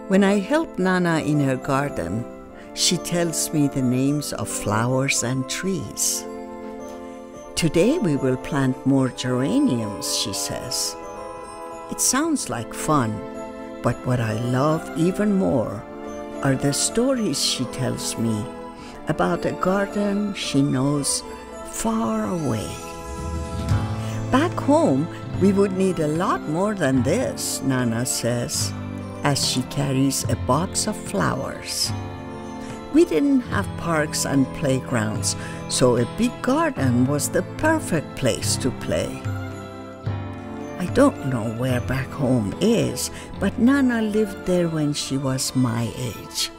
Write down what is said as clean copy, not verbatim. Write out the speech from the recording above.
When I help Nana in her garden, she tells me the names of flowers and trees. Today we will plant more geraniums, she says. It sounds like fun, but what I love even more are the stories she tells me about a garden she knows far away. Back home, we would need a lot more than this, Nana says, as she carries a box of flowers. We didn't have parks and playgrounds, so a big garden was the perfect place to play. I don't know where back home is, but Nana lived there when she was my age.